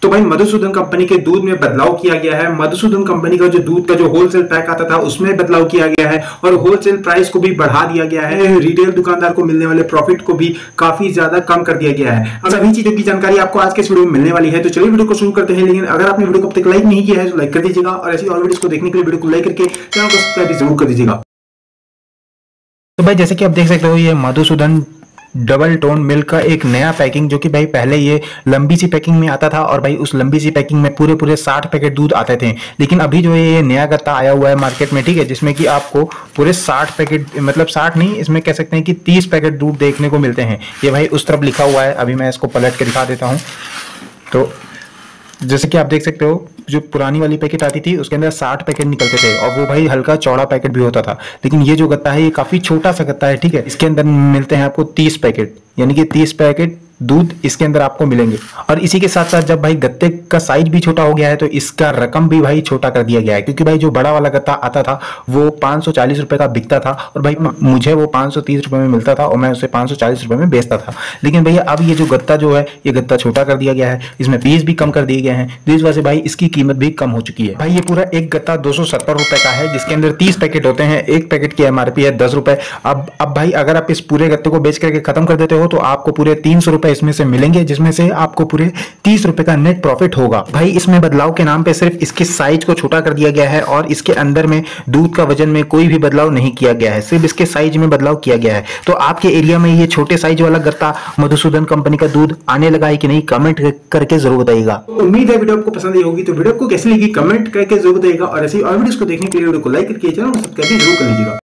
तो भाई मधुसूदन कंपनी के दूध में बदलाव किया गया है। मधुसूदन कंपनी का जो दूध का जो होलसेल पैक आता था उसमें बदलाव किया गया है और होलसेल प्राइस को भी बढ़ा दिया गया है। रिटेल दुकानदार को मिलने वाले प्रॉफिट को भी काफी ज्यादा कम कर दिया गया है। अब सभी चीजों की जानकारी आपको आज के इस वीडियो में मिलने वाली है, तो चलिए वीडियो को शुरू करते हैं। लेकिन अगर आपने वीडियो को अब तक लाइक नहीं किया है तो लाइक कर दीजिएगा और ऐसी और वीडियोस को देखने के लिए वीडियो को लाइक करके चैनल को सब्सक्राइब जरूर कर दीजिएगा। तो भाई जैसे कि आप देख सकते हो ये मधुसूदन डबल टोन मिल्क का एक नया पैकिंग, जो कि भाई पहले ये लंबी सी पैकिंग में आता था और भाई उस लंबी सी पैकिंग में पूरे 60 पैकेट दूध आते थे। लेकिन अभी जो है ये नया गत्ता आया हुआ है मार्केट में, ठीक है, जिसमें कि आपको पूरे 60 पैकेट, मतलब 60 नहीं, इसमें कह सकते हैं कि 30 पैकेट दूध देखने को मिलते हैं। ये भाई उस तरफ लिखा हुआ है, अभी मैं इसको पलट के दिखा देता हूँ। तो जैसे कि आप देख सकते हो जो पुरानी वाली पैकेट आती थी उसके अंदर 60 पैकेट निकलते थे और वो भाई हल्का चौड़ा पैकेट भी होता था। लेकिन ये जो गत्ता है ये काफी छोटा सा गत्ता है, ठीक है। इसके अंदर मिलते हैं आपको 30 पैकेट, यानी कि 30 पैकेट दूध इसके अंदर आपको मिलेंगे। और इसी के साथ साथ जब भाई गत्ते का साइज भी छोटा हो गया है तो इसका रकम भी भाई छोटा कर दिया गया है, क्योंकि भाई जो बड़ा वाला गत्ता आता था वो 540 रुपए का बिकता था और भाई मुझे वो 530 रुपए में मिलता था और मैं उसे 540 रुपए में बेचता था। लेकिन भैया अब ये जो गत्ता जो है ये गत्ता छोटा कर दिया गया है, इसमें पीस भी कम कर दिए गए हैं, तो इस वजह से भाई इसकी कीमत भी कम हो चुकी है। भाई ये पूरा एक गत्ता 270 रुपए का है, जिसके अंदर 30 पैकेट होते हैं। एक पैकेट की एमआरपी है 10 रुपए। अब भाई अगर आप इस पूरे गत्ते को बेच करके खत्म कर देते हो तो आपको पूरे 300 रुपए इसमें से मिलेंगे, जिसमें से आपको पूरे 30 रुपए का नेट प्रॉफिट होगा। भाई इसमें बदलाव के नाम पे सिर्फ इसके साइज को छोटा कर दिया गया है और इसके अंदर में दूध का वजन में कोई भी बदलाव नहीं किया गया है, सिर्फ इसके साइज में बदलाव किया गया है। तो आपके एरिया में ये छोटे साइज वाला गत्ता मधुसूदन कंपनी का दूध आने लगा है कि नहीं, कमेंट करके जरूर बताइएगा। उम्मीद है वीडियो आपको पसंद आई होगी, तो वीडियो को कैसी लगी कमेंट करके जरूर बताइएगा और ऐसी और वीडियोस को देखने के लिए वीडियो को लाइक करके चैनल को सब्सक्राइब जरूर कर लीजिएगा।